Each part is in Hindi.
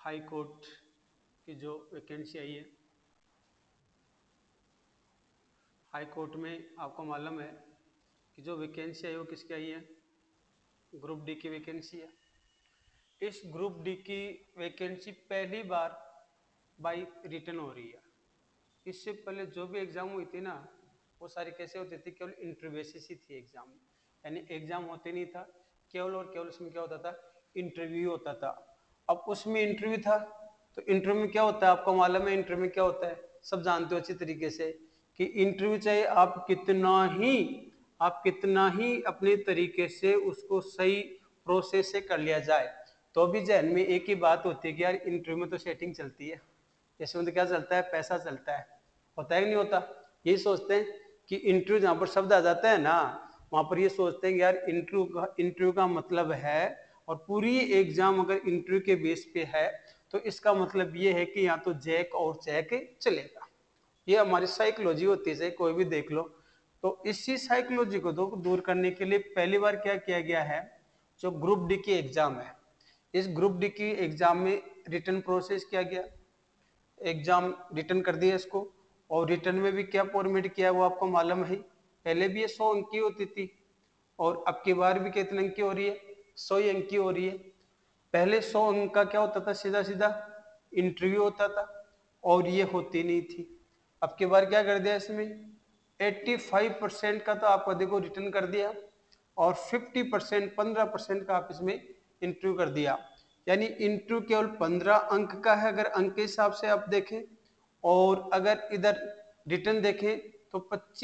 हाई कोर्ट की जो वैकेंसी आई है, हाई कोर्ट में आपको मालूम है कि जो वैकेंसी आई वो किसकी आई है, ग्रुप डी की वैकेंसी है। इस ग्रुप डी की वैकेंसी पहली बार बाई रिटर्न हो रही है। इससे पहले जो भी एग्जाम हुई थी ना, वो सारी कैसे होती थी, केवल इंटरव्यू बेसिस ही थी एग्जाम, यानी एग्जाम होते नहीं था, केवल और केवल उसमें क्या होता था, इंटरव्यू होता था। अब उसमें इंटरव्यू था तो इंटरव्यू में क्या होता है, आपको मालूम है इंटरव्यू में क्या होता है, सब जानते हो अच्छी तरीके से कि इंटरव्यू चाहे आप कितना ही अपने तरीके से उसको सही प्रोसेस से कर लिया जाए, तो भी जहन में एक ही बात होती है कि यार इंटरव्यू में तो सेटिंग चलती है, इसमें तो क्या चलता है, पैसा चलता है, होता है कि नहीं होता। यही सोचते हैं कि इंटरव्यू जहाँ पर शब्द आ जाता है ना, वहां पर ये सोचते हैं कि यार इंटरव्यू का मतलब है, और पूरी एग्जाम अगर इंटरव्यू के बेस पे है तो इसका मतलब ये है कि यहाँ तो जैक और चैक चलेगा। ये हमारी साइकोलॉजी होती है, कोई भी देख लो। तो इसी साइकोलॉजी को दूर करने के लिए पहली बार क्या किया गया है, जो ग्रुप डी की एग्जाम है, इस ग्रुप डी की एग्जाम में रिटर्न प्रोसेस किया गया, एग्जाम रिटर्न कर दिया इसको, और रिटर्न में भी क्या फॉर्मेट किया वो आपको मालूम है। पहले भी ये 100 अंक की होती थी, और अब की बार भी कितने अंक की हो रही है, 100 अंक की हो रही है। पहले 100 अंक का क्या होता था, सीधा सीधा इंटरव्यू होता था, और ये होती नहीं थी। अब की बार क्या कर दिया, इसमें 85% का तो आपको देखो रिटर्न कर दिया, और 50% 15% का आप इसमें इंटरव्यू कर दिया, यानी इंटरव्यू केवल 15 अंक का है अगर अंक के हिसाब से आप देखें, और अगर इधर रिटर्न देखें तो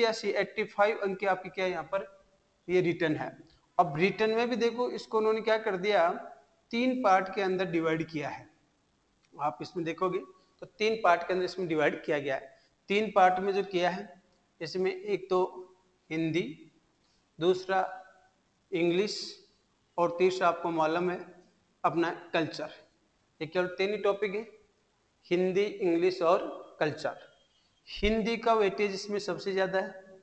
85 अंक की आपकी क्या है यहाँ पर, ये रिटर्न है। अब रिटर्न में भी देखो इसको उन्होंने क्या कर दिया, 3 पार्ट के अंदर डिवाइड किया है। आप इसमें देखोगे तो 3 पार्ट के अंदर इसमें डिवाइड किया गया है। 3 पार्ट में जो किया है, इसमें एक तो हिंदी, दूसरा इंग्लिश, और तीसरा आपको मालूम है अपना कल्चर। ये केवल 3 ही टॉपिक है, हिंदी, इंग्लिश और कल्चर। हिंदी का वेटेज इसमें सबसे ज्यादा है,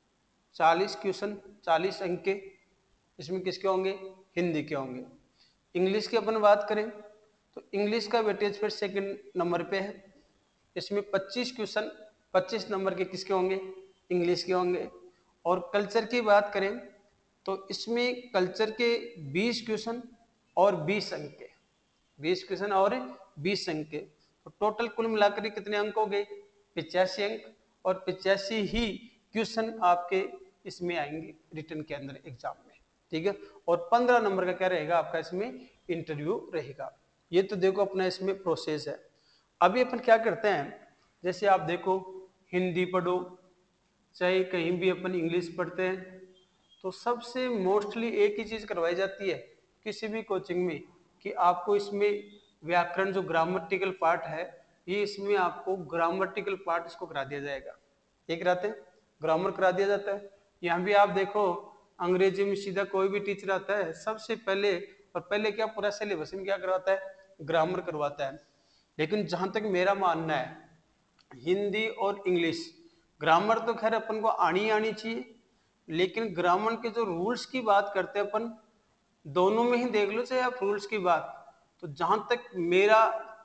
40 क्वेश्चन 40 अंक के इसमें किसके होंगे, हिंदी के होंगे। इंग्लिश की अपन बात करें तो इंग्लिश का वेटेज फिर सेकंड नंबर पे है, इसमें 25 क्वेश्चन 25 नंबर के किसके होंगे, इंग्लिश के होंगे। और कल्चर की बात करें तो इसमें कल्चर के 20 क्वेश्चन और 20 अंक के, 20 क्वेश्चन और 20 अंक के, तो टोटल कुल मिलाकर कितने अंक हो गए, 85 अंक, और 85 ही क्वेश्चन आपके इसमें आएंगे रिटर्न के अंदर एग्जाम में, ठीक है। और 15 नंबर का क्या रहेगा आपका इसमें इंटरव्यू रहेगा। ये तो देखो अपना इसमें प्रोसेस है। अभी अपन क्या करते हैं, जैसे आप देखो हिंदी पढ़ो चाहे कहीं भी अपन इंग्लिश पढ़ते हैं, तो सबसे मोस्टली एक ही चीज करवाई जाती है किसी भी कोचिंग में, कि आपको इसमें व्याकरण जो ग्रामेटिकल पार्ट है, ये इसमें आपको ग्रामेटिकल पार्ट इसको करा दिया जाएगा। ये कराते हैं, ग्रामर करा दिया जाता है। यहाँ भी आप देखो अंग्रेजी में सीधा कोई भी टीचर आता है, सबसे पहले और पहले क्या पूरा सिलेबस में क्या करवाता है, ग्रामर करवाता है। लेकिन जहां तक मेरा मानना है, हिंदी और इंग्लिश ग्रामर तो खैर अपन को आनी चाहिए, लेकिन ग्रामर के जो रूल्स की बात करते हैं अपन, दोनों में ही देख लो चाहे आप रूल्स की बात, तो जहां तक मेरा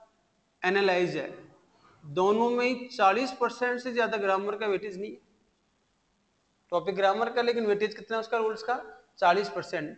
एनालाइज है, दोनों में ही 40% से ज्यादा ग्रामर का वेटेज नहीं है, टॉपिक ग्रामर का, लेकिन वेटेज कितना है उसका रूल्स का, 40%।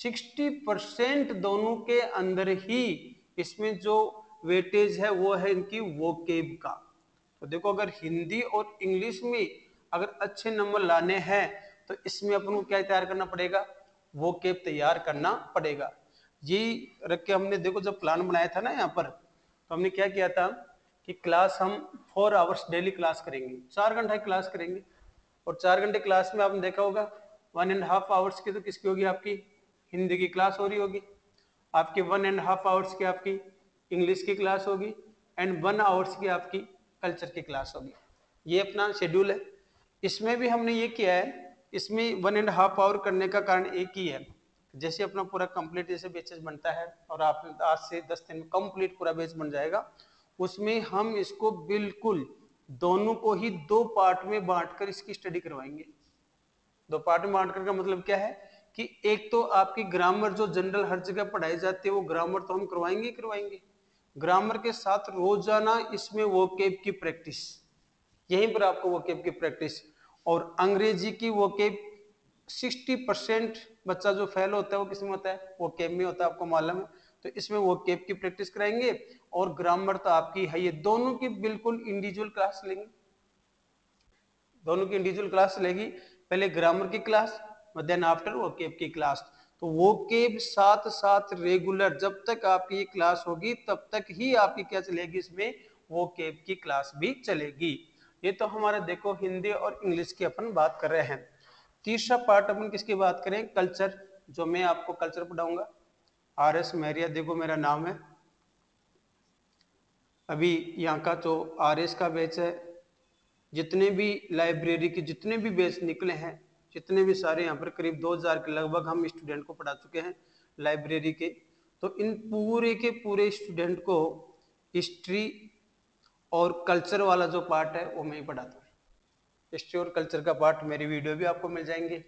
60% दोनों के अंदर ही इसमें जो वेटेज है वो है इनकी वोकेब का। तो देखो अगर हिंदी और इंग्लिश में अगर अच्छे नंबर लाने हैं तो इसमें अपन को क्या तैयार करना पड़ेगा, वोकेब तैयार करना पड़ेगा। यही रख के हमने देखो जब प्लान बनाया था ना यहाँ पर, तो हमने क्या किया था कि क्लास हम 4 आवर्स डेली क्लास करेंगे, 4 घंटे क्लास करेंगे, और 4 घंटे क्लास में आपने देखा होगा 1.5 आवर्स की तो किसकी होगी, आपकी हिंदी की क्लास हो रही होगी, आपके 1.5 आवर्स की आपकी इंग्लिश की क्लास होगी, एंड 1 आवर्स की आपकी कल्चर की क्लास होगी। ये अपना शेड्यूल है। इसमें भी हमने ये किया है, इसमें 1.5 आवर करने का कारण एक ही है, जैसे अपना पूरा कंप्लीट जैसे बैचेस बनता है, और आप आज से 10 दिन में कंप्लीट पूरा बैच बन जाएगा, उसमें हम इसको बिल्कुल दोनों को ही 2 पार्ट में बांटकर इसकी स्टडी करवाएंगे। 2 पार्ट में बांटकर का मतलब क्या है कि एक तो आपकी ग्रामर जो जनरल हर जगह पढ़ाई जाती है वो ग्रामर तो हम करवाएंगे ही करवाएंगे, ग्रामर के साथ रोजाना इसमें वोकैब की प्रैक्टिस, यहीं पर आपको वोकैब की प्रैक्टिस। और अंग्रेजी की वोकैब 60% बच्चा जो फेल होता है वो किसमें होता है, वोकैब में होता है, आपको मालूम है। तो इसमें वोकैब की प्रैक्टिस कराएंगे और ग्रामर तो आपकी है, ये दोनों की बिल्कुल इंडिविजुअल क्लास लेंगे, दोनों की इंडिविजुअल क्लास लेगी, पहले ग्रामर की क्लास देन आफ्टर वोकैब की क्लास। तो वोकैब साथ साथ रेगुलर जब तक आपकी ये क्लास होगी तब तक ही आपकी क्या चलेगी, इसमें वोकैब की क्लास भी चलेगी। ये तो हमारा देखो हिंदी और इंग्लिश की अपन बात कर रहे हैं। तीसरा पार्ट अपन किसकी बात करें, कल्चर, जो मैं आपको कल्चर पढ़ाऊंगा। RS मैरिया, देखो मेरा नाम है। अभी यहाँ का जो RS का बैच है, जितने भी लाइब्रेरी के जितने भी बैच निकले हैं, जितने भी सारे यहाँ पर करीब 2000 के लगभग हम स्टूडेंट को पढ़ा चुके हैं लाइब्रेरी के। तो इन पूरे के पूरे स्टूडेंट को हिस्ट्री और कल्चर वाला जो पार्ट है वो मैं ही पढ़ाता हूँ। हिस्ट्री और कल्चर का पार्ट मेरी वीडियो भी आपको मिल जाएंगे।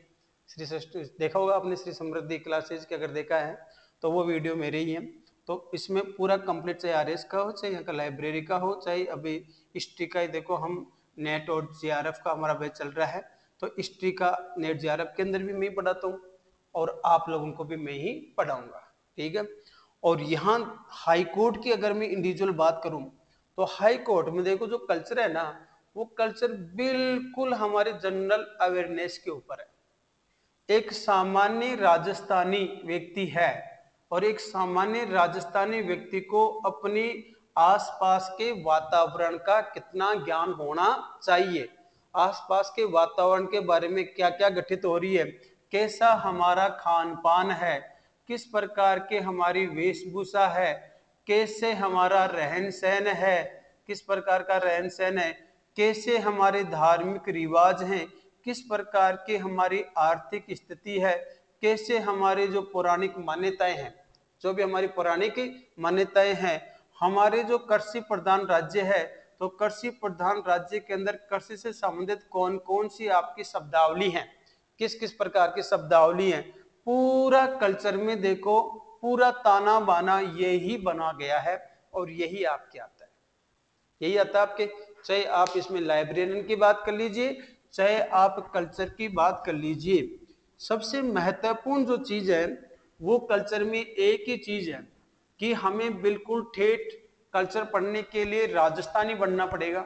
देखा होगा आपने श्री समृद्धि क्लासेज के, अगर देखा है तो वो वीडियो मेरे ही है। तो इसमें पूरा कंप्लीट, चाहे RS का हो, चाहे यहाँ का लाइब्रेरी का हो, चाहे अभी हिस्ट्री का ही देखो हम नेट और JRF का हमारा बैच चल रहा है, तो हिस्ट्री का नेट JRF के अंदर भी मैं ही पढ़ाता हूँ और आप लोगों को भी मैं ही पढ़ाऊंगा, ठीक है। और यहाँ हाई कोर्ट की अगर मैं इंडिविजुअल बात करूँ तो हाई कोर्ट में देखो जो कल्चर है ना, वो कल्चर बिल्कुल हमारे जनरल अवेयरनेस के ऊपर है। एक सामान्य राजस्थानी व्यक्ति है और एक सामान्य राजस्थानी व्यक्ति को अपनी आसपास के वातावरण का कितना ज्ञान होना चाहिए, आसपास के वातावरण के बारे में क्या क्या घटित हो रही है, कैसा हमारा खान पान है, किस प्रकार के हमारी वेशभूषा है, कैसे हमारा रहन सहन है, किस प्रकार का रहन सहन है, कैसे हमारे धार्मिक रिवाज हैं, किस प्रकार की हमारी आर्थिक स्थिति है, कैसे हमारे जो पौराणिक मान्यताएं हैं, जो भी हमारी पौराणिक मान्यताएं हैं, हमारे जो कृषि प्रधान राज्य है, तो कृषि प्रधान राज्य के अंदर कृषि से संबंधित कौन कौन सी आपकी शब्दावली है, किस किस प्रकार की शब्दावली है, पूरा कल्चर में देखो पूरा ताना बाना यही बना गया है और यही आपके आता है, यही आता है आपके। चाहे आप इसमें लाइब्रेरियन की बात कर लीजिए, चाहे आप कल्चर की बात कर लीजिए, सबसे महत्वपूर्ण जो चीज है वो कल्चर में एक ही चीज है कि हमें बिल्कुल ठेठ कल्चर पढ़ने के लिए राजस्थानी बनना पड़ेगा।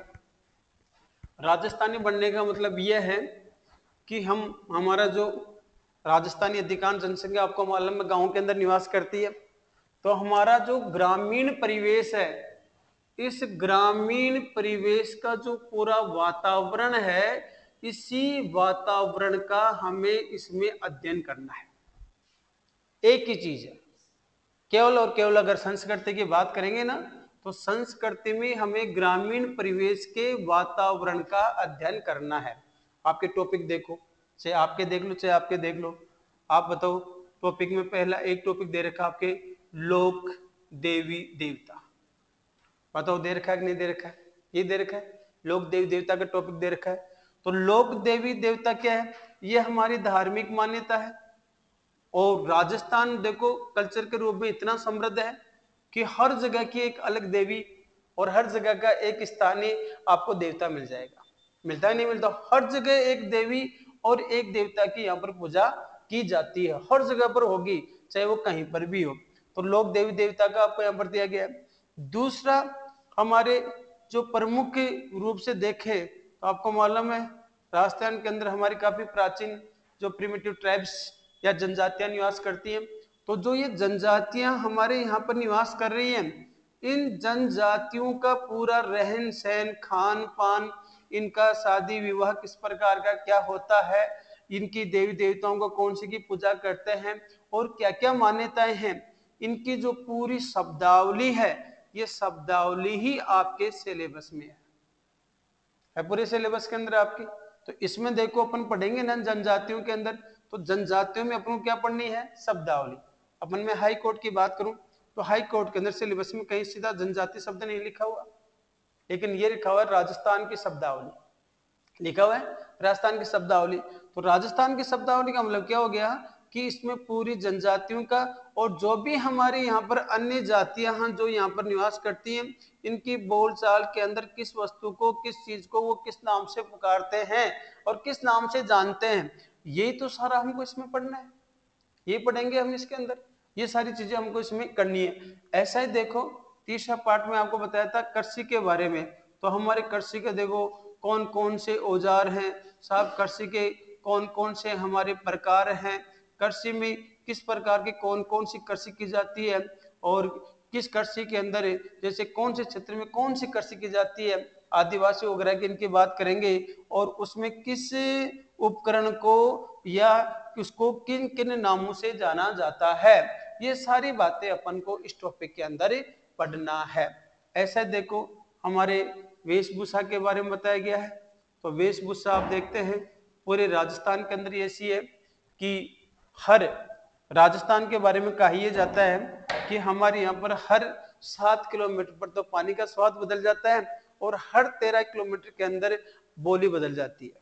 राजस्थानी बनने का मतलब यह है कि हमारा जो राजस्थानी अधिकांश जनसंख्या आपको मालूम है गांव के अंदर निवास करती है, तो हमारा जो ग्रामीण परिवेश है, इस ग्रामीण परिवेश का जो पूरा वातावरण है, इसी वातावरण का हमें इसमें अध्ययन करना है। एक ही चीज है, केवल और केवल अगर संस्कृति की बात करेंगे ना, तो संस्कृति में हमें ग्रामीण परिवेश के वातावरण का अध्ययन करना है। आपके टॉपिक देखो, चाहे आपके देख लो चाहे आपके देख लो, आप बताओ टॉपिक में पहला एक टॉपिक दे रखा आपके लोक देवी देवता, बताओ दे रखा है कि नहीं दे रखा है, ये दे रखा है लोक देवी देवता का टॉपिक दे रखा है। तो लोक देवी देवता क्या है, ये हमारी धार्मिक मान्यता है। और राजस्थान देखो कल्चर के रूप में इतना समृद्ध है कि हर जगह की एक अलग देवी और हर जगह का एक स्थानीय आपको देवता मिल जाएगा, मिलता है नहीं मिलता, हर जगह एक देवी और एक देवता की यहाँ पर पूजा की जाती है, हर जगह पर होगी चाहे वो कहीं पर भी हो। तो लोक देवी देवता का आपको यहाँ पर दिया गया है। दूसरा, हमारे जो प्रमुख रूप से देखे तो आपको मालूम है राजस्थान के अंदर हमारी काफी प्राचीन जो प्रिमिटिव ट्राइब्स या जनजातियां निवास करती हैं। तो जो ये जनजातियां हमारे यहाँ पर निवास कर रही हैं, इन जनजातियों का पूरा रहन सहन खान पान, इनका शादी विवाह किस प्रकार का क्या होता है, इनकी देवी देवताओं को कौन सी की पूजा करते हैं और क्या क्या मान्यताएं हैं, इनकी जो पूरी शब्दावली है, ये शब्दावली ही आपके सिलेबस में है पूरे सिलेबस के अंदर आपकी। तो इसमें देखो अपन पढ़ेंगे ना जनजातियों के अंदर, तो जनजातियों में अपन को क्या पढ़नी है, शब्दावली। अपन में हाई कोर्ट की बात करूं तो हाई कोर्ट के अंदर सिलेबस में कहीं सीधा जनजाति शब्द नहीं लिखा हुआ, लेकिन ये लिखा हुआ है राजस्थान की शब्दावली, लिखा हुआ है राजस्थान की शब्दावली। तो राजस्थान की शब्दावली का मतलब क्या हो गया, कि इसमें पूरी जनजातियों का और जो भी हमारे यहाँ पर अन्य जातियां हैं जो यहाँ पर निवास करती हैं, इनकी बोलचाल के अंदर किस वस्तु को, किस चीज को वो किस नाम से पुकारते हैं और किस नाम से जानते हैं, यही तो सारा हमको इसमें पढ़ना है। ये पढ़ेंगे हम इसके अंदर, ये सारी चीजें हमको इसमें करनी है। ऐसा ही देखो तीसरा पार्ट में आपको बताया था कृषि के बारे में, तो हमारे कृषि के देखो कौन कौन से औजार हैं साहब, कृषि के कौन कौन से हमारे प्रकार हैं, कृषि में किस प्रकार की कौन कौन सी कृषि की जाती है और किस कृषि के अंदर जैसे कौन से क्षेत्र में कौन सी कृषि की जाती है, आदिवासी वगैरह की इनकी बात करेंगे और उसमें किस उपकरण को या उसको किन किन नामों से जाना जाता है, ये सारी बातें अपन को इस टॉपिक के अंदर पढ़ना है। ऐसा देखो हमारे वेशभूषा के बारे में बताया गया है, तो वेशभूषा आप देखते हैं पूरे राजस्थान के अंदर ऐसी है कि हर राजस्थान के बारे में कहा जाता है कि हमारे यहाँ पर हर 7 किलोमीटर पर तो पानी का स्वाद बदल जाता है और हर 13 किलोमीटर के अंदर बोली बदल जाती है।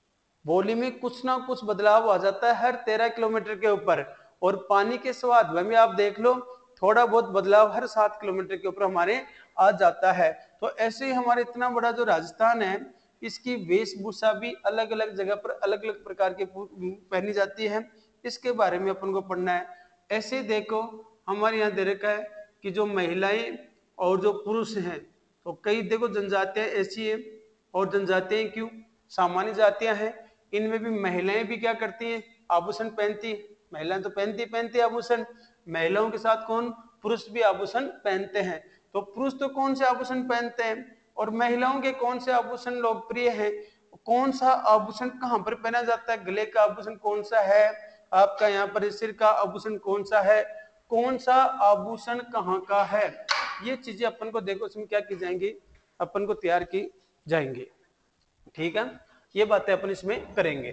बोली में कुछ ना कुछ बदलाव आ जाता है हर 13 किलोमीटर के ऊपर, और पानी के स्वाद में आप देख लो थोड़ा बहुत बदलाव हर 7 किलोमीटर के ऊपर हमारे आ जाता है। तो ऐसे ही हमारे इतना बड़ा जो राजस्थान है, इसकी वेशभूषा भी अलग अलग जगह पर अलग अलग प्रकार की पहनी जाती है, इसके बारे में अपन को पढ़ना है। ऐसे देखो हमारे यहाँ दे रखा है कि जो महिलाएं और जो पुरुष हैं, तो कई देखो जनजातियां ऐसी है, और जनजातियां क्यों सामान्य जातियां हैं, इनमें भी महिलाएं भी क्या करती हैं, आभूषण पहनती है। महिलाएं तो पहनती आभूषण, महिलाओं के साथ कौन, पुरुष भी आभूषण पहनते हैं। तो पुरुष तो कौन से आभूषण पहनते हैं और महिलाओं के कौन से आभूषण लोकप्रिय हैं, कौन सा आभूषण कहाँ पर पहना जाता है, गले का आभूषण कौन सा है, आपका यहाँ पर सिर का आभूषण कौन सा है, कौन सा आभूषण कहाँ का है, ये चीजें अपन को देखो इसमें क्या की जाएंगी, अपन को तैयार की जाएंगे। ठीक है, ये बातें अपन इसमें करेंगे।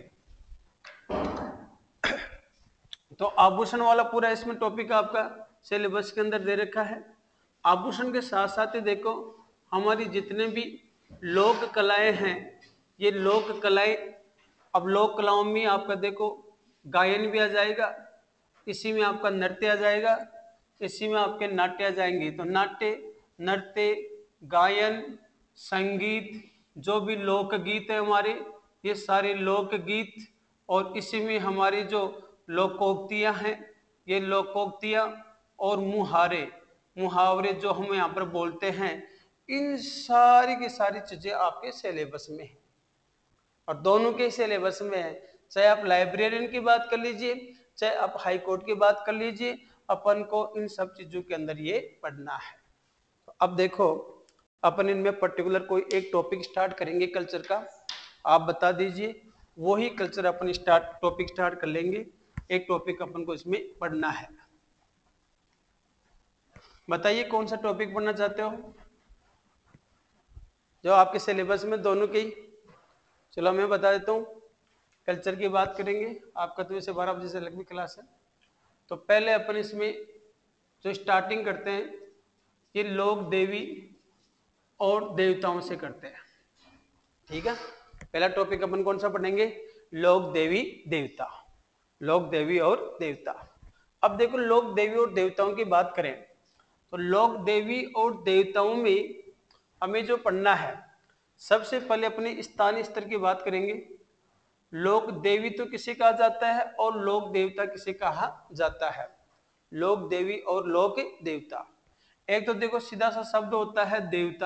तो आभूषण वाला पूरा इसमें टॉपिक आपका सिलेबस के अंदर दे रखा है। आभूषण के साथ साथ ही देखो हमारी जितने भी लोक कलाएं हैं, ये लोक कलाएं, अब लोक कलाओं में आपका देखो गायन भी आ जाएगा, इसी में आपका नृत्य आ जाएगा, इसी में आपके नाट्य आ जाएंगे। तो नाट्य, नृत्य, गायन, संगीत, जो भी लोकगीत है हमारे, ये सारे लोकगीत, और इसी में हमारी जो लोकोक्तियां हैं, ये लोकोक्तियां और मुहारे, मुहावरे जो हम यहाँ पर बोलते हैं, इन सारी की सारी चीजें आपके सिलेबस में है और दोनों के सिलेबस में है। चाहे आप लाइब्रेरियन की बात कर लीजिए, चाहे आप हाई कोर्ट की बात कर लीजिए, अपन को इन सब चीजों के अंदर ये पढ़ना है। तो अब देखो अपन इनमें पर्टिकुलर कोई एक टॉपिक स्टार्ट करेंगे कल्चर का, आप बता दीजिए, वही कल्चर अपन टॉपिक स्टार्ट कर लेंगे। एक टॉपिक अपन को इसमें पढ़ना है, बताइए कौन सा टॉपिक पढ़ना चाहते हो जो आपके सिलेबस में दोनों के ही। चलो मैं बता देता हूँ, कल्चर की बात करेंगे, आपका तो वैसे 12 बजे से लगभग क्लास है। तो पहले अपन इसमें जो स्टार्टिंग करते हैं, ये लोक देवी और देवताओं से करते हैं। ठीक है, पहला टॉपिक अपन कौन सा पढ़ेंगे, लोक देवी देवता, लोक देवी और देवता। अब देखो लोक देवी और देवताओं की बात करें तो लोक देवी और देवताओं में हमें जो पढ़ना है, सबसे पहले अपने स्थानीय स्तर की बात करेंगे। लोक देवी तो किसे कहा जाता है और लोक देवता किसे कहा जाता है। लोक देवी और लोक देवता, एक तो देखो सीधा सा शब्द होता है देवता,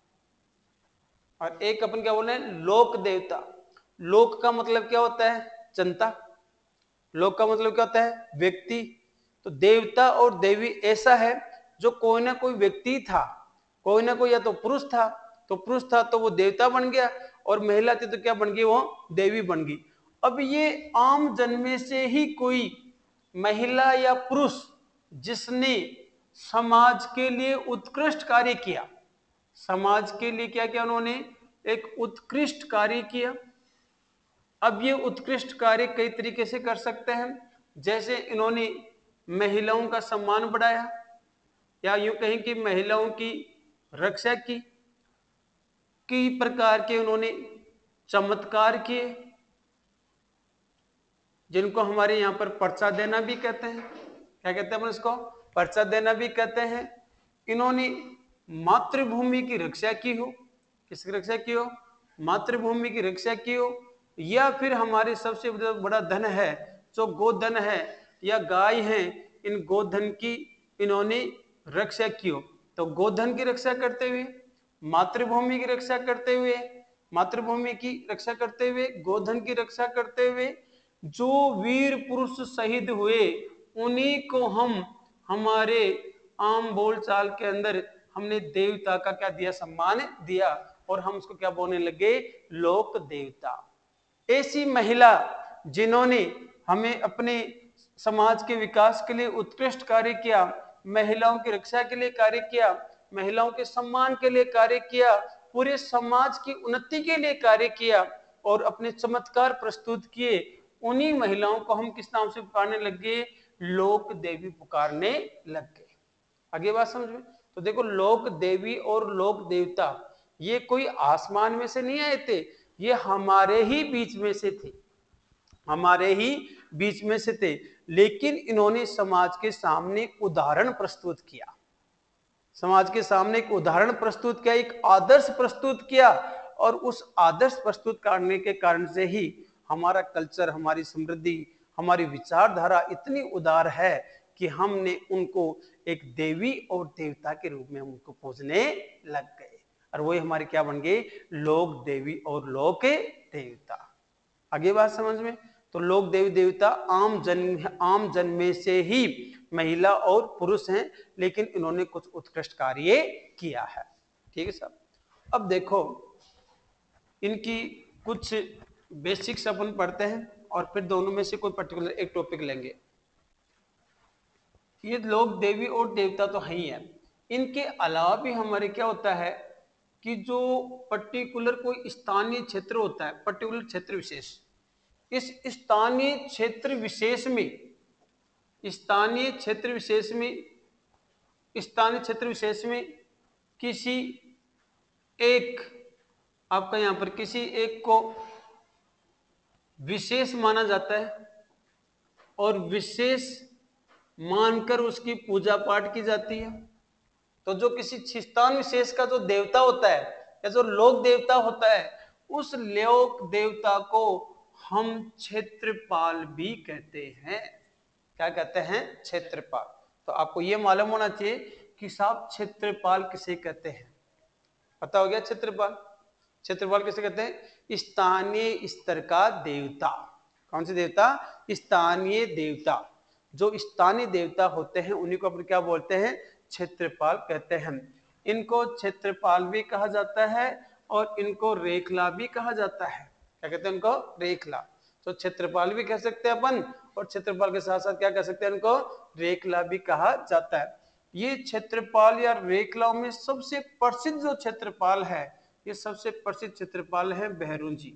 और एक अपन क्या बोल रहे हैं, लोक देवता। लोक का मतलब क्या होता है, जनता, लोक का मतलब क्या होता है, व्यक्ति। तो देवता और देवी ऐसा है जो कोई ना कोई व्यक्ति था, कोई ना कोई, या तो पुरुष था, तो पुरुष था तो वो देवता बन गया, और महिला थी तो क्या बन गई, वो देवी बन गई। अब ये आम जन्मे से ही कोई महिला या पुरुष जिसने समाज के लिए उत्कृष्ट कार्य किया, समाज के लिए क्या किया उन्होंने, एक उत्कृष्ट कार्य किया। अब ये उत्कृष्ट कार्य कई तरीके से कर सकते हैं, जैसे इन्होंने महिलाओं का सम्मान बढ़ाया, या यूं कहें कि महिलाओं की रक्षा की, कई प्रकार के उन्होंने चमत्कार किए, जिनको हमारे यहाँ पर पर्चा देना भी कहते हैं। क्या कहते हैं अपन इसको? पर्चा देना भी कहते हैं। इन्होंने मातृभूमि की रक्षा की हो। किसकी रक्षा की हो? मातृभूमि की रक्षा की हो, या फिर हमारे सबसे बड़ा धन है जो गोधन है या गाय है, इन गोधन की इन्होंने रक्षा की हो। तो गोधन की रक्षा करते हुए, मातृभूमि की रक्षा करते हुए, मातृभूमि की रक्षा करते हुए, गोधन की रक्षा करते हुए जो वीर पुरुष शहीद हुए उन्हीं को हम हमारे आम बोलचाल के अंदर हमने देवता का क्या दिया? सम्मान दिया, और हम उसको क्या बोलने लगे? लोक देवता। ऐसी महिला जिन्होंने हमें अपने समाज के विकास के लिए उत्कृष्ट कार्य किया, महिलाओं की रक्षा के लिए कार्य किया, महिलाओं के सम्मान के लिए कार्य किया, पूरे समाज की उन्नति के लिए कार्य किया और अपने चमत्कार प्रस्तुत किए, उन्हीं महिलाओं को हम किस नाम से पुकारने लग गए? लोक देवी पुकारने लग गए। आगे बात समझ में? तो देखो, लोक देवी और लोक देवता ये कोई आसमान में से नहीं आए थे, ये हमारे ही बीच में से थे, हमारे ही बीच में से थे। लेकिन इन्होंने समाज के सामने उदाहरण प्रस्तुत किया, समाज के सामने एक उदाहरण प्रस्तुत किया, एक आदर्श प्रस्तुत किया, और उस आदर्श प्रस्तुत करने के कारण से ही हमारा कल्चर, हमारी समृद्धि, हमारी विचारधारा इतनी उदार है कि हमने उनको एक देवी और देवता के रूप में उनको पूजने लग गए, और वही हमारे क्या बन गए? लोक देवी और लोक देवता। आगे बात समझ में? तो लोक देवी देवता आम जन में से ही महिला और पुरुष हैं, लेकिन इन्होंने कुछ उत्कृष्ट कार्य किया है। ठीक है साहब। अब देखो, इनकी कुछ बेसिक्स अपन पढ़ते हैं और फिर दोनों में से कोई पर्टिकुलर एक टॉपिक लेंगे। ये लोक देवी और देवता तो है ही है, इनके अलावा भी हमारे क्या होता है कि जो पर्टिकुलर कोई स्थानीय क्षेत्र होता है, पर्टिकुलर क्षेत्र विशेष, इस स्थानीय क्षेत्र विशेष में, स्थानीय क्षेत्र विशेष में, स्थानीय क्षेत्र विशेष में किसी एक, आपका यहां पर किसी एक को विशेष माना जाता है और विशेष मानकर उसकी पूजा पाठ की जाती है। तो जो किसी स्थान विशेष का जो देवता होता है या जो लोक देवता होता है, उस लोक देवता को हम क्षेत्रपाल भी कहते हैं। क्या कहते हैं? क्षेत्रपाल। तो आपको यह मालूम होना चाहिए कि साहब क्षेत्रपाल किसे कहते हैं। पता हो गया? क्षेत्रपाल, क्षेत्रपाल किसे कहते हैं? स्थानीय स्तर का देवता। कौन से देवता? स्थानीय देवता। जो स्थानीय देवता होते हैं उन्हीं को अपन क्या बोलते हैं? क्षेत्रपाल कहते हैं। इनको क्षेत्रपाल भी कहा जाता है और इनको रेखला भी कहा जाता है। क्या कहते हैं इनको? रेखला। तो क्षेत्रपाल भी कह सकते हैं अपन, और क्षेत्रपाल के साथ साथ क्या कह सकते हैं इनको? रेखला भी कहा जाता है। ये क्षेत्रपाल या रेखलाओं में सबसे प्रसिद्ध जो क्षेत्रपाल है, ये सबसे प्रसिद्ध क्षेत्रपाल है बहरूण जी।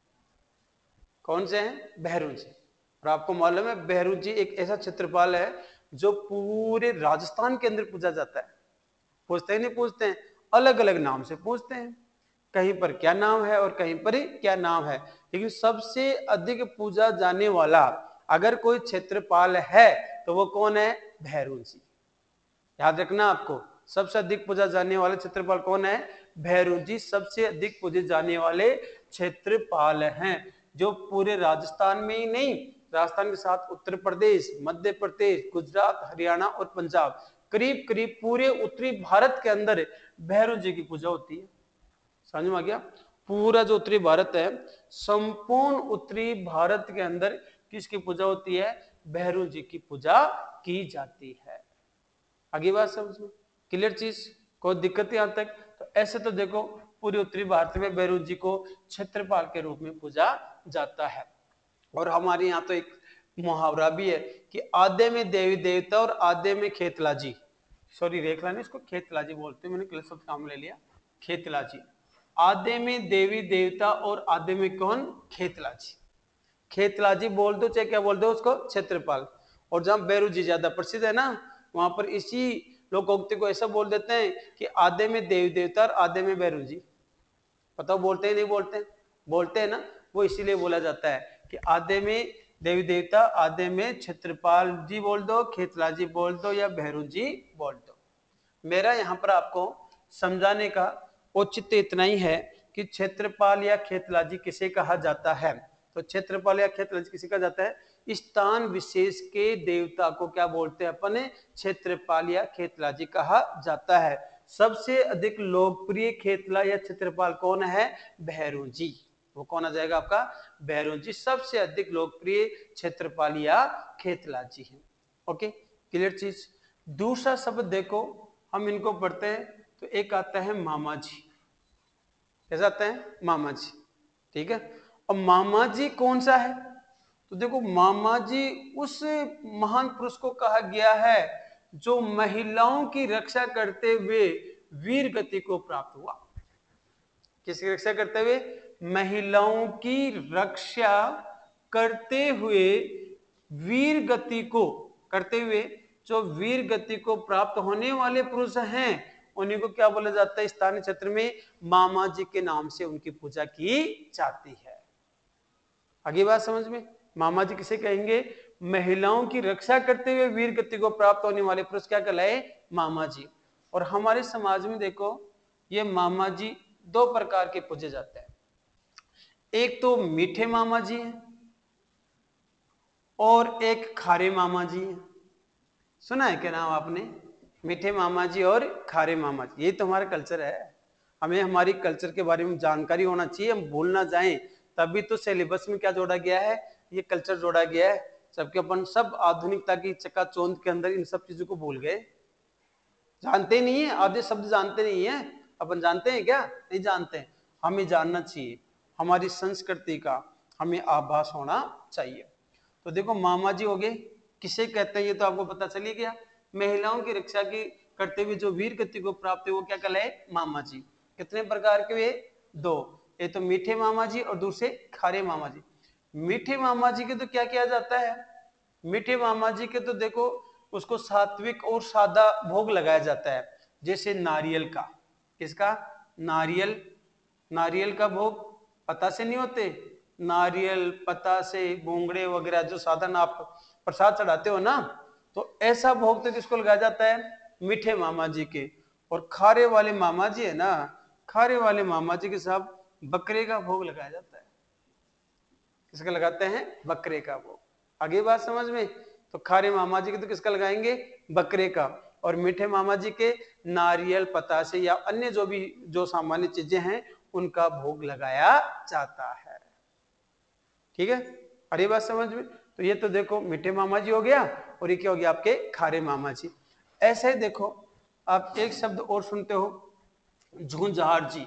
कौन से हैं? बहरूण जी। और आपको मालूम है बहरूण जी एक ऐसा क्षेत्रपाल है जो पूरे राजस्थान के अंदर पूजा जाता है। पूछते ही नहीं पूछते हैं, अलग अलग नाम से पूछते हैं, कहीं पर क्या नाम है और कहीं पर ही क्या नाम है, लेकिन सबसे अधिक पूजा जाने वाला अगर कोई क्षेत्रपाल है तो वो कौन है? बहरूण जी। याद रखना आपको, सबसे अधिक पूजा जाने वाले क्षेत्रपाल कौन है? बहरूण जी सबसे अधिक पूजे जाने वाले क्षेत्रपाल हैं, जो पूरे राजस्थान में ही नहीं, राजस्थान के साथ उत्तर प्रदेश, मध्य प्रदेश, गुजरात, हरियाणा और पंजाब, करीब करीब पूरे उत्तरी भारत के अंदर बहरूण जी की पूजा होती है। समझ में आ गया? पूरा जो उत्तरी भारत है, संपूर्ण उत्तरी भारत के अंदर किसकी पूजा होती है? बहरूण जी की पूजा की जाती है। आगे बात समझ में? क्लियर चीज? कोई दिक्कत यहां तक? तो ऐसे तो देखो पूरे उत्तरी भारत में बहरूण जी को क्षेत्रपाल के रूप में पूजा जाता है। और हमारे यहाँ तो एक मुहावरा भी है कि आधे में देवी देवता और आधे में खेतलाजी। सॉरी, रेखला नहीं, इसको खेतलाजी बोलते हैं, मैंने क्लियर शब्द काम ले लिया, खेतलाजी। आधे में देवी देवता और आधे में कौन? खेतलाजी। खेतलाजी बोल दो चाहे क्या बोल दो उसको, क्षेत्रपाल। और जहां बहरूण जी ज्यादा प्रसिद्ध है ना, वहां पर इसी लोकोक्ति को ऐसा बोल देते हैं कि आधे में देवी देवता और आधे में बहरूण जी। पता बोलते हैं नहीं बोलते हैं? बोलते हैं ना, वो इसीलिए बोला जाता है कि आधे में देवी देवता आदि में क्षेत्रपाल जी बोल दो, खेतला जी बोल दो या भैरू जी बोल दो। मेरा यहाँ पर आपको समझाने का औचित्य इतना ही है कि क्षेत्रपाल या खेतला जी किसे कहा जाता है। तो क्षेत्रपाल या खेतला जी किसे कहा जाता है? स्थान विशेष के देवता को क्या बोलते हैं अपन? क्षेत्रपाल या खेतला जी कहा जाता है। सबसे अधिक लोकप्रिय खेतला या क्षेत्रपाल कौन है? भैरू जी। वो कौन आ जाएगा आपका? भैरू जी सबसे अधिक लोकप्रिय क्षेत्रपाल या खेतला जी है। ओके, क्लियर चीज। दूसरा शब्द देखो, हम इनको पढ़ते हैं तो एक आता है मामा जी। कैसा आता है? मामा जी। ठीक है, और मामा जी कौन सा है? तो देखो, मामा जी उस महान पुरुष को कहा गया है जो महिलाओं की रक्षा करते हुए वीर गति को प्राप्त हुआ। किसकी रक्षा करते हुए? महिलाओं की रक्षा करते हुए वीर गति को करते हुए जो वीर गति को प्राप्त होने वाले पुरुष हैं उन्हीं को क्या बोला जाता है? स्थानीय क्षेत्र में मामा जी के नाम से उनकी पूजा की जाती है। आगे बात समझ में? मामा जी किसे कहेंगे? महिलाओं की रक्षा करते हुए वीर गति को प्राप्त होने वाले पुरुष क्या कहलाए? मामा जी। और हमारे समाज में देखो, ये मामा जी दो प्रकार के पूजे जाते हैं। एक तो मीठे मामा जी हैं और एक खारे मामा जी हैं। सुना है क्या नाम आपने? मीठे मामा जी और खारे मामा जी। ये तो हमारा कल्चर है। हमें हमारी कल्चर के बारे में जानकारी होना चाहिए, हम भूल ना जाएं। तभी तो सिलेबस में क्या जोड़ा गया है? ये कल्चर जोड़ा गया है। सबके अपन सब आधुनिकता की चकाचौंध के अंदर इन सब चीजों को भूल गए। जानते नहीं है, आधे शब्द जानते नहीं है। अपन जानते हैं क्या? नहीं जानते हैं। हमें जानना चाहिए, हमारी संस्कृति का हमें आभास होना चाहिए। तो देखो, मामा जी हो गए, किसे कहते हैं ये तो आपको पता चली गया। महिलाओं की रक्षा की करते हुए जो वीर गति को प्राप्त है वो क्या कहलाए? मामा जी। कितने प्रकार के हुए? दो। ये तो मीठे मामा जी और दूसरे खारे मामा जी। मीठे मामा जी के तो क्या किया जाता है? मीठे मामा जी के तो देखो, उसको सात्विक और सादा भोग लगाया जाता है। जैसे नारियल का। किसका? नारियल। नारियल का भोग पता से नहीं होते? नारियल, पता से, गोंगड़े वगैरह जो साधन आप प्रसाद चढ़ाते हो ना, तो ऐसा भोग तो किसको लगाया जाता है? मीठे मामा जी के। और खारे वाले मामा जी है ना, खारे वाले मामा जी के साथ बकरे का भोग लगाया जाता है। किसका लगाते हैं? बकरे का भोग। आगे बात समझ में? तो खारे मामा जी के तो किसका लगाएंगे? बकरे का। और मीठे मामा जी के नारियल, पतासे या अन्य जो भी जो सामान्य चीजें हैं उनका भोग लगाया जाता है। ठीक है, अरे बात समझ में? तो ये तो देखो मीठे मामा जी हो गया, और ये क्या हो गया? आपके खारे मामा जी। ऐसे देखो, आप एक शब्द और सुनते हो, झूंझार जी।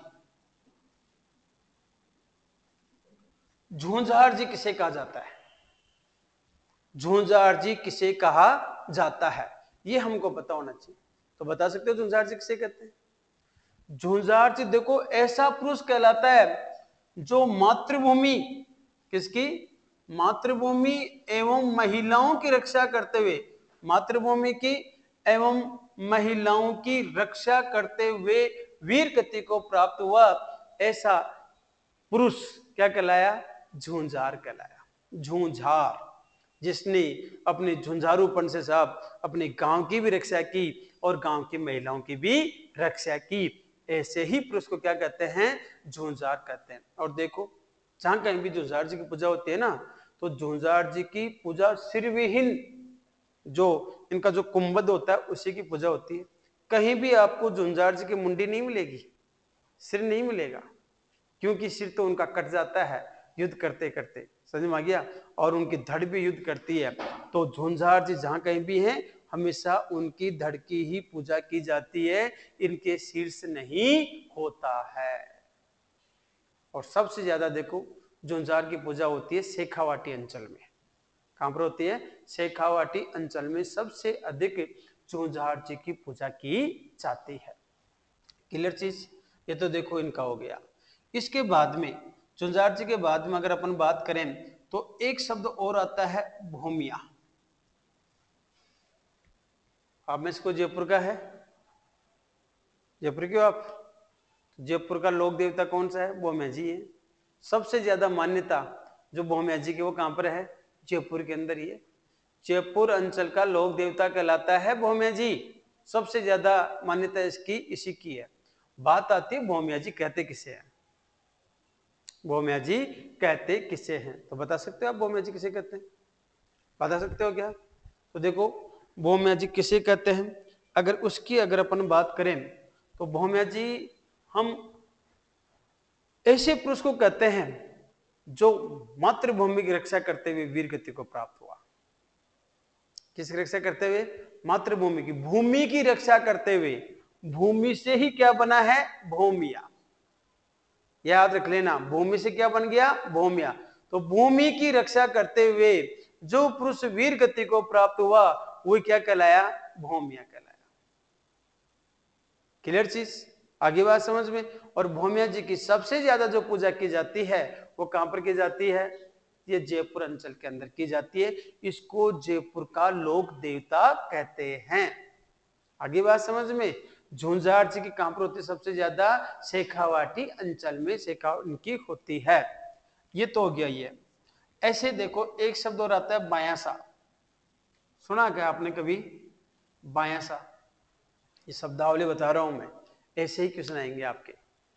झूंझार जी किसे कहा जाता है? झूंझार जी किसे कहा जाता है, ये हमको पता होना चाहिए। तो बता सकते हो झूंझार जी किसे कहते हैं? झूंझार जी देखो ऐसा पुरुष कहलाता है जो मातृभूमि, किसकी? मातृभूमि एवं महिलाओं की रक्षा करते हुए, मातृभूमि की एवं महिलाओं की रक्षा करते हुए वीर गति को प्राप्त हुआ, ऐसा पुरुष क्या कहलाया? झूंझार कहलाया। झूंझार, जिसने अपने झुंझारूपन से साहब अपने गांव की भी रक्षा की और गांव की महिलाओं की भी रक्षा की, ऐसे ही पुरुष को क्या कहते हैं? झूंझार कहते हैं। और देखो, जहां कहीं भी झूंझार जी की पूजा होती है ना, तो झूंझार जी की पूजा सिर विहीन, जो इनका जो कुंभद होता है उसी की पूजा होती है। कहीं भी आपको झूंझार जी की मुंडी नहीं मिलेगी, सिर नहीं मिलेगा, क्योंकि सिर तो उनका कट जाता है युद्ध करते करते। समझ में आ गया? और उनकी धड़ भी युद्ध करती है। तो झुंझार जी जहां कहीं भी हैं, हमेशा उनकी धड़ की ही पूजा की जाती है, इनके शीर्ष नहीं होता है। और सबसे ज्यादा देखो झुंझार की पूजा होती है शेखावाटी अंचल में। कहां पर होती है? शेखावाटी अंचल में सबसे अधिक झुंझार जी की पूजा की जाती है। क्लियर चीज? ये तो देखो इनका हो गया। इसके बाद में, झुंझार जी के बाद में अगर अपन बात करें तो एक शब्द और आता है भूमिया। आप में इसको जयपुर का है? जयपुर क्यों आप? जयपुर का लोक देवता कौन सा है? भौमिया जी है। सबसे ज्यादा मान्यता जो भौमिया जी की वो कहां पर है? जयपुर के अंदर ही है। जयपुर अंचल का लोक देवता कहलाता है भौमिया जी। सबसे ज्यादा मान्यता इसकी इसी की है। बात आती है भौमिया जी कहते किसे हैं, भौमिया जी कहते किसे हैं, तो बता सकते हो आप भौमिया जी किसे कहते हैं, बता सकते हो क्या? तो देखो भौमिया जी किसे कहते हैं, अगर अपन बात करें तो भौमिया जी हम ऐसे पुरुष को कहते हैं जो मातृभूमि की रक्षा करते हुए वीर गति को प्राप्त हुआ। किसकी रक्षा करते हुए? मातृभूमि की, भूमि की रक्षा करते हुए। भूमि से ही क्या बना है? भौमिया। याद रख लेना, भूमि से क्या बन गया? भौमिया। तो भूमि की रक्षा करते हुए जो पुरुष वीर गति को प्राप्त हुआ वो क्या कहलाया? भौमिया कहलाया। क्लियर चीज? आगे बात समझ में। और भौमिया जी की सबसे ज्यादा जो पूजा की जाती है वो कहां पर की जाती है? ये जयपुर अंचल के अंदर की जाती है। इसको जयपुर का लोक देवता कहते हैं। आगे बात समझ में। झुंझार जी की कहां पर होती है सबसे ज्यादा? शेखावाटी अंचल में इनकी होती है। ये तो हो गया ये। ऐसे देखो एक शब्द और आता है बायासा। सुना क्या आपने कभी बायासा? ये शब्दावली बता रहा हूं मैं, ऐसे ही क्वेश्चन आएंगे आपके।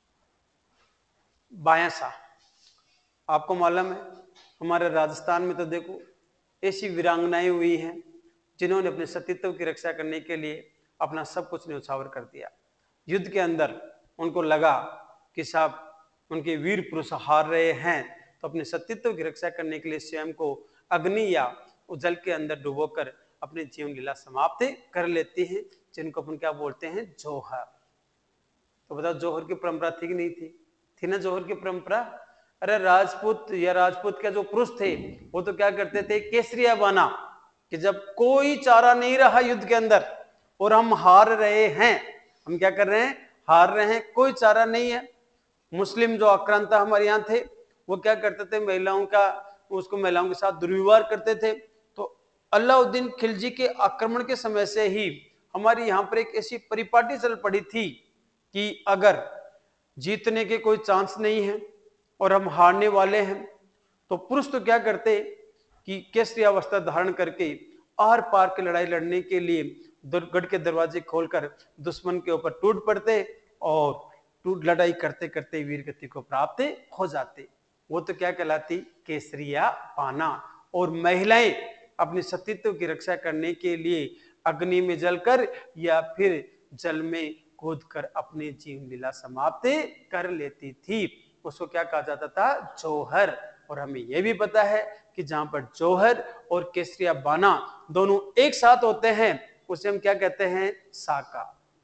बायासा आपको मालूम है हमारे राजस्थान में तो देखो ऐसी वीरांगनाएं हुई हैं जिन्होंने अपने सतीत्व की रक्षा करने के लिए अपना सब कुछ न्यौछावर कर दिया। युद्ध के अंदर उनको लगा कि साहब उनके वीर पुरुष हार रहे हैं, तो अपने सतीत्व की रक्षा करने के लिए स्वयं को अग्नि या जल के अंदर डुबोकर अपने जीवन लीला समाप्त कर लेते हैं, जिनको अपन क्या बोलते हैं? जौहर। तो बताओ जौहर की परंपरा थी कि नहीं थी? थी ना जौहर की परंपरा। अरे राजपूत के जो पुरुष थे वो तो क्या करते थे? केसरिया बाना, कि जब कोई चारा नहीं रहा युद्ध के अंदर और हम हार रहे हैं, हम क्या कर रहे हैं? हार रहे हैं, कोई चारा नहीं है। मुस्लिम जो आक्रांता हमारे यहाँ थे वो क्या करते थे? महिलाओं के साथ दुर्व्यवहार करते थे। तो अलाउद्दीन खिलजी के आक्रमण के समय से ही हमारी यहाँ पर एक ऐसी परिपाटी चल पड़ी थी कि अगर जीतने के कोई चांस नहीं है और हम हारने वाले हैं, तो पुरुष तो क्या करते कि केसरी अवस्था धारण करके आर पार की लड़ाई लड़ने के लिए गढ़ के दरवाजे खोलकर दुश्मन के ऊपर टूट पड़ते और लड़ाई करते करते वीर गति को प्राप्त हो जाते। वो तो क्या कहलाती? केसरिया पाना। और महिलाएं अपने सतीत्व की रक्षा करने के लिए अग्नि में जलकर या फिर जल में कूदकर अपने जीवन लीला समाप्त कर लेती थी। उसको क्या कहा जाता था? जौहर। और हमें यह भी पता है कि जहां पर जौहर और केसरिया बाना दोनों एक साथ होते हैं उसे हम क्या कहते हैं? साका।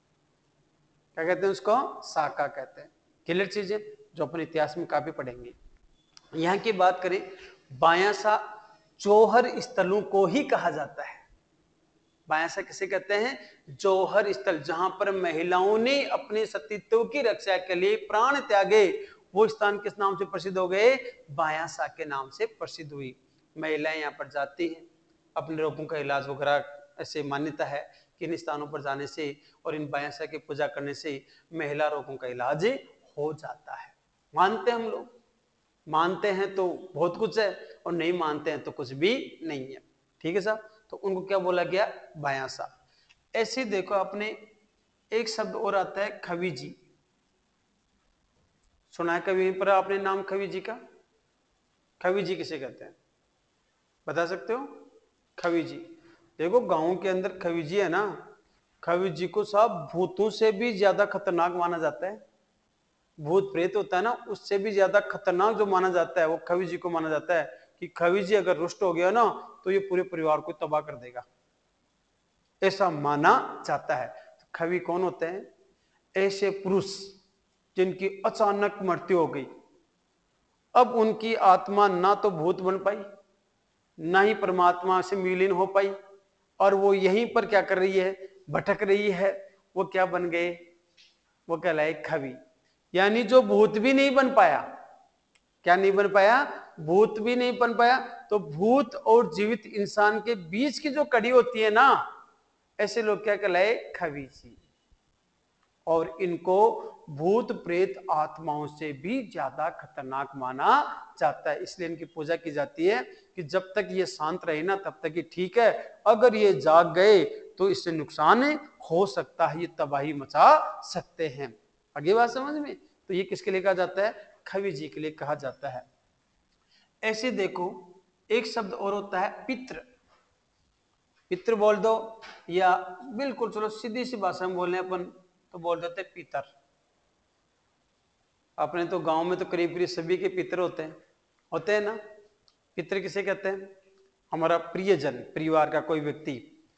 क्या कहते हैं उसको? साका कहते हैं। क्लियर चीजें जो अपन इतिहास में काफी पढ़ेंगे। यहां की बात करें, बायासा जौहर स्थलों को ही कहा जाता है। बायासा किसे कहते हैं? जौहर स्थल, जहां पर महिलाओं ने अपने सतीत्व की रक्षा के लिए प्राण त्यागे। वो स्थान किस नाम से प्रसिद्ध हो गए? बायासा के नाम से प्रसिद्ध हुई। महिलाएं यहाँ पर जाती हैं, अपने रोगों का इलाज वगैरह, ऐसे मान्यता है कि इन स्थानों पर जाने से और इन बायासा की पूजा करने से महिला रोगों का इलाज हो जाता है। मानते हैं हम लोग, मानते हैं तो बहुत कुछ है और नहीं मानते हैं तो कुछ भी नहीं है। ठीक है साहब, तो उनको क्या बोला गया? बायासा। ऐसे देखो अपने एक शब्द और आता है खवीजी। सुना है कभी पर आपने नाम खवीजी का? खवीजी किसे कहते हैं बता सकते हो? खवीजी देखो गांव के अंदर खवीजी है ना, खवीजी को साहब भूतों से भी ज्यादा खतरनाक माना जाता है। भूत प्रेत होता है ना, उससे भी ज्यादा खतरनाक जो माना जाता है वो खवीजी को माना जाता है कि खवीजी अगर रुष्ट हो गया ना तो ये पूरे परिवार को तबाह कर देगा, ऐसा माना जाता है। तो खवी कौन होते हैं? ऐसे पुरुष जिनकी अचानक मृत्यु हो गई, अब उनकी आत्मा ना तो भूत बन पाई ना ही परमात्मा से विलीन हो पाई और वो यहीं पर क्या कर रही है? भटक रही है। वो क्या बन गए? वो कहलाए खवी। यानी जो भूत भी नहीं बन पाया, क्या नहीं बन पाया? भूत भी नहीं बन पाया। तो भूत और जीवित इंसान के बीच की जो कड़ी होती है ना, ऐसे लोग क्या कहलाए? खवीजी। और इनको भूत प्रेत आत्माओं से भी ज्यादा खतरनाक माना जाता है। इसलिए इनकी पूजा की जाती है कि जब तक ये शांत रहे ना तब तक ये ठीक है, अगर ये जाग गए तो इससे नुकसान हो सकता है, ये तबाही मचा सकते हैं। आगे बात समझ में? तो ये किसके लिए कहा जाता है? खवी जी के लिए कहा जाता है। ऐसे देखो एक शब्द और होता है पितृ। पितृ बोल दो, या बिल्कुल चलो सीधी सी भाषा में बोलने अपन तो बोल देते पितर। अपने तो गांव में तो करीब करीब सभी के पितर होते हैं ना। पितर किसे कहते हैं? हमारा प्रियजन, परिवार का कोई व्यक्ति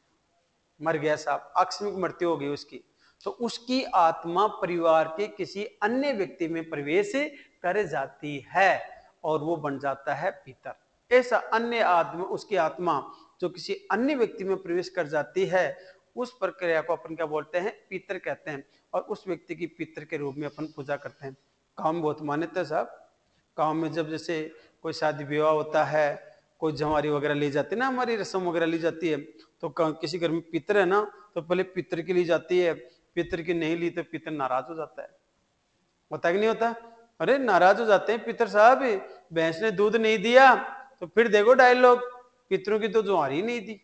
मर गया, साहब आकस्मिक मृत्यु हो गई उसकी, तो उसकी आत्मा परिवार के किसी अन्य व्यक्ति में प्रवेश कर जाती है और वो बन जाता है पितर। ऐसा अन्य आत्मा, उसकी आत्मा जो किसी अन्य व्यक्ति में प्रवेश कर जाती है, उस प्रक्रिया को अपन क्या बोलते हैं? पितर कहते हैं। और उस व्यक्ति की पितर के रूप में अपन पूजा करते हैं। गाँव में बहुत मान्यता है साहब। गाँव में जब जैसे कोई शादी विवाह होता है, कोई जवारी वगैरह ली जाती है ना, हमारी रस्म वगैरह ली जाती है, तो किसी घर में पितर है ना, तो पहले पितर की ली जाती है। पितर की नहीं ली तो पितर नाराज हो जाता है। होता कि नहीं होता? अरे नाराज हो जाते हैं पितर साहब, भैंस ने दूध नहीं दिया, तो फिर देखो डायलॉग, पितरों की तो जुआरी नहीं दी।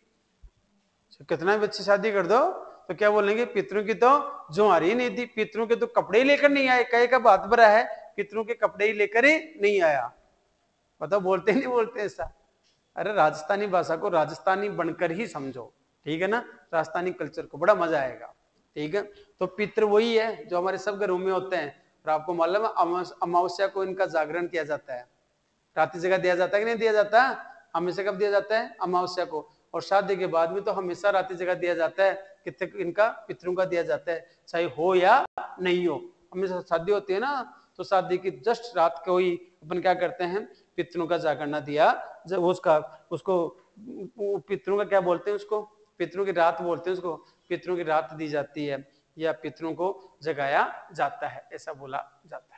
कितना भी अच्छी शादी कर दो तो क्या बोलेंगे? पितरों की तो जुआरी नहीं दी, पितरों के तो कपड़े ही लेकर नहीं आए। कहे का बात बड़ा है, पितरों के कपड़े ही लेकर ही नहीं आया। बताओ बोलते नहीं बोलते ऐसा? अरे राजस्थानी भाषा को राजस्थानी बनकर ही समझो, ठीक है ना? राजस्थानी कल्चर को बड़ा मजा आएगा, ठीक है? तो पितृ वही है जो हमारे सब घरों में होते हैं। और आपको मालूम है अमावस्या को इनका जागरण किया जाता है, रात्रि जगह दिया जाता है कि नहीं दिया जाता? हमेशा कब दिया जाता है? अमावस्या को। और शादी के बाद में तो हमेशा रात्रि जगह दिया जाता है, कितने इनका पितरों का दिया जाता है, चाहे हो या नहीं हो। हमेशा शादी होती है ना, तो शादी की जस्ट रात को ही अपन क्या करते हैं? पितरों का जागरण दिया, जब उसको पितरों का क्या बोलते हैं? उसको पितरों की रात बोलते हैं, उसको पितरों की रात दी जाती है या पितरों को जगाया जाता है, ऐसा बोला जाता है।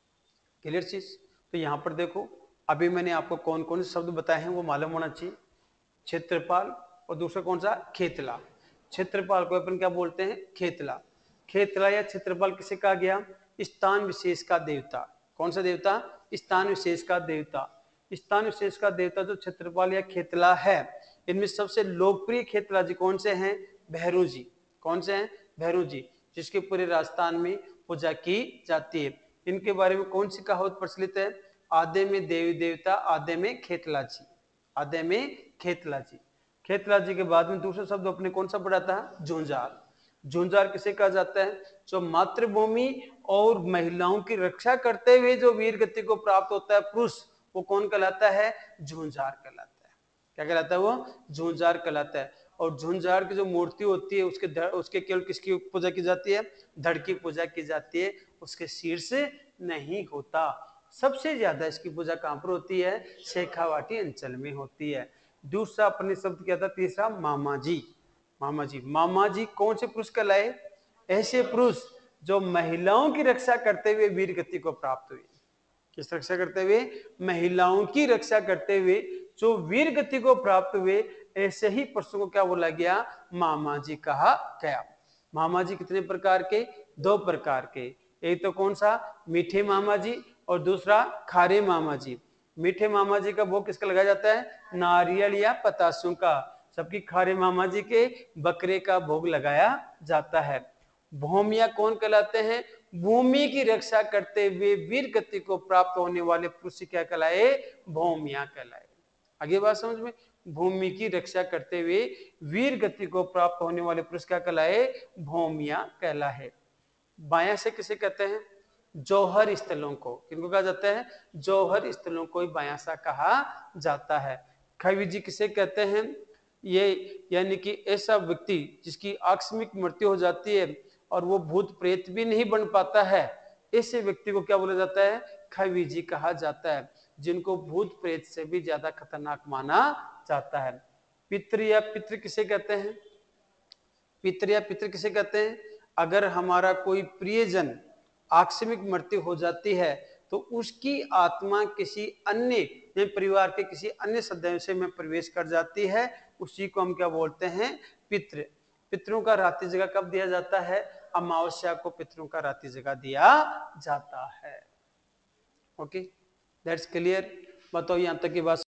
क्लियर चीज? तो यहां पर देखो, अभी मैंने आपको कौन कौन से शब्द बताए हैं वो मालूम होना चाहिए। क्षेत्रपाल और दूसरा कौन सा? खेतला। क्षेत्रपाल को अपन क्या बोलते हैं? खेतला। खेतला या क्षेत्रपाल किसे कहा गया? स्थान विशेष का देवता। कौन सा देवता? स्थान विशेष का देवता। स्थान विशेष का देवता जो क्षेत्रपाल या खेतला है, इनमें सबसे लोकप्रिय खेतला जी कौन से हैं? भैरू जी। कौन से हैं? भैरू जी, जिसके पूरे राजस्थान में पूजा की जाती है। इनके बारे में कौन सी कहावत प्रचलित है? आधे में देवी देवता, आधे में खेतला जी। आधे में खेतला जी। खेतला जी के बाद में दूसरा शब्द अपने कौन सा पढ़ा था? झुंझार। झुंझार किसे कहा जाता है? जो मातृभूमि और महिलाओं की रक्षा करते हुए जो वीर गति को प्राप्त होता है पुरुष, वो कौन कहलाता है? झुंझार कहलाता है। क्या कहलाता है वो? झुंझार कहलाता है। और झुंझार की जो मूर्ति होती है उसके केवल किसकी पूजा की जाती है? धड़ की पूजा की जाती है, उसके शीर्ष नहीं होता। सबसे ज्यादा इसकी पूजा कहां पर होती है? शेखावाटी अंचल में होती है। दूसरा अपने शब्द क्या था? तीसरा मामा जी। मामा जी, मामा जी कौन से पुरुष कहलाए? ऐसे पुरुष जो महिलाओं की रक्षा करते हुए वीर गति को प्राप्त हुए। किस रक्षा करते हुए? महिलाओं की रक्षा करते हुए जो वीर गति को प्राप्त हुए, ऐसे ही पुरुषों को क्या बोला गया? मामा जी कहा गया। मामा जी कितने प्रकार के? दो प्रकार के। एक तो कौन सा? मीठे मामा जी, और दूसरा खारे मामा जी। मीठे मामा जी का भोग किसका लगाया जाता है? नारियल या पतासों का। सबकी खारे मामा जी के बकरे का भोग लगाया जाता है। भौमिया कौन कहलाते हैं? भूमि की रक्षा करते हुए वीर गति को प्राप्त होने वाले पुरुष क्या कहलाए? भौमिया कहलाए। आगे बात समझ में? भूमि की रक्षा करते हुए वीर गति को प्राप्त होने वाले पुरुष क्या कहलाए? भौमिया कहलाए। बाया से किसे कहते हैं? जौहर स्थलों को। किनको कहा जाता है? जौहर स्थलों को बाया सा कहा जाता है। खवी जी किसे कहते हैं? ये यानी कि ऐसा व्यक्ति जिसकी आकस्मिक मृत्यु हो जाती है और वो भूत प्रेत भी नहीं बन पाता है, ऐसे व्यक्ति को क्या बोला जाता है? खवी जी कहा जाता है, जिनको भूत प्रेत से भी ज्यादा खतरनाक माना जाता है। पितृ या पितृ किसे कहते हैं? पितृ या पितृ किसे कहते हैं? अगर हमारा कोई प्रियजन आकस्मिक मृत्यु हो जाती है तो उसकी आत्मा किसी अन्य परिवार के किसी अन्य सदस्य में प्रवेश कर जाती है, उसी को हम क्या बोलते हैं? पितृ। पितरों का रात्रि जगह कब दिया जाता है? अमावस्या को पितरों का रात्रि जगा दिया जाता है। Okay, that's clear. बताओ यहां तक की बात